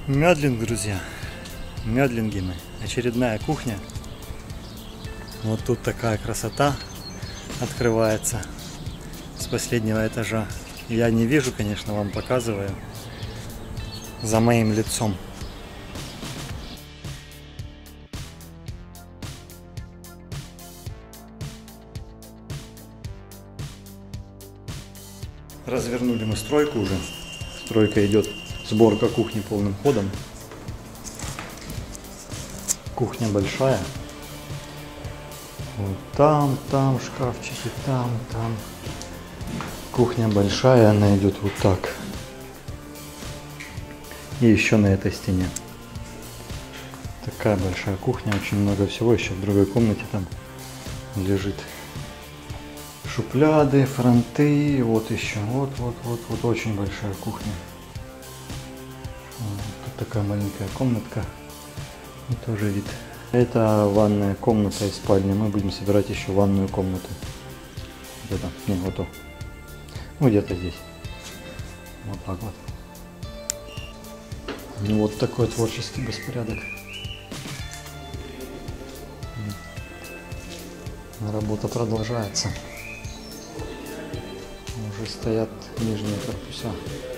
Мёдлинг, друзья. Мёдлинги мы. Очередная кухня. Вот тут такая красота открывается с последнего этажа. Я не вижу, конечно, вам показываю за моим лицом. Развернули мы стройку уже. Стройка идет, сборка кухни полным ходом. Кухня большая. Вот там шкафчики, там. Кухня большая, она идет вот так. И еще на этой стене. Такая большая кухня, очень много всего. Еще в другой комнате там лежит шухляды, фронты. Вот еще, вот очень большая кухня. Вот, тут такая маленькая комнатка. И тоже вид. Это ванная комната и спальня. Мы будем собирать еще ванную комнату. Где-то, не, вот то. Ну, где-то здесь. Вот так вот. Ну, вот такой творческий беспорядок. Работа продолжается. Уже стоят нижние корпуса.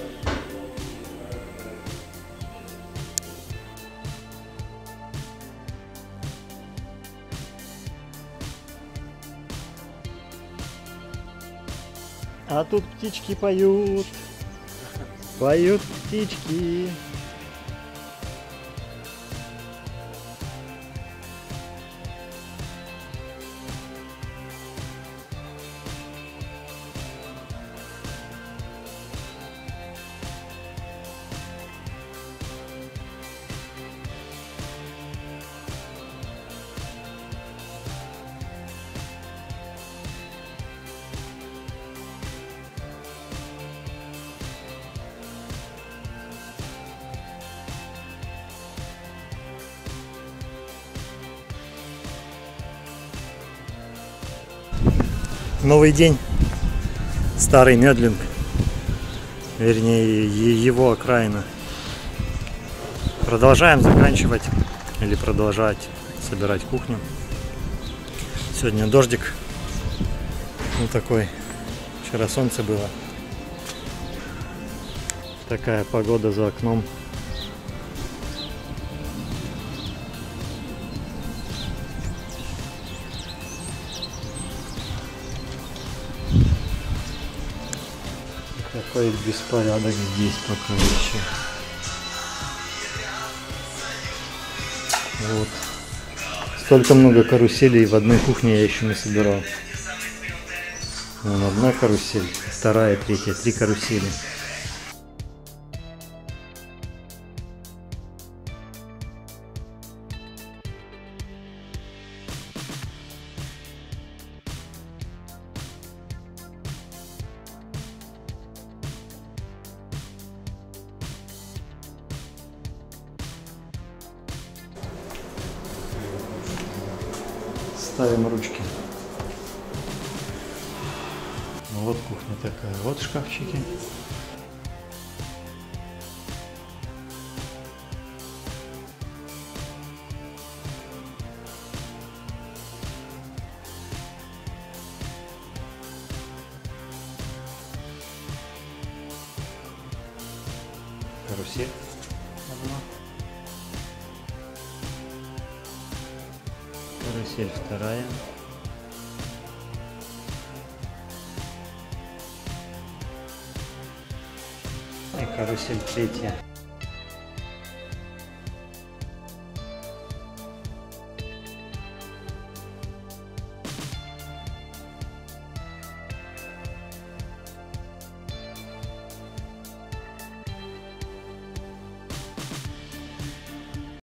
А тут птички поют. Поют птички. Новый день, старый Мёдлинг, вернее его окраина. Продолжаем заканчивать или продолжать собирать кухню. Сегодня дождик, ну такой, вчера солнце было. Такая погода за окном. Какой беспорядок здесь пока еще. Вот. Столько много каруселей в одной кухне я еще не собирал. Вон одна карусель, вторая, третья, 3 карусели. Ставим ручки. Вот кухня такая, вот шкафчики. Карусель одна. Карусель вторая. И карусель третья.